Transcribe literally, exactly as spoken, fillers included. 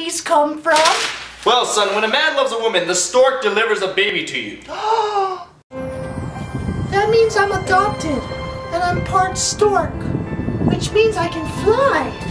babies come from? Well, son, when a man loves a woman, the stork delivers a baby to you. That means I'm adopted, and I'm part stork, which means I can fly.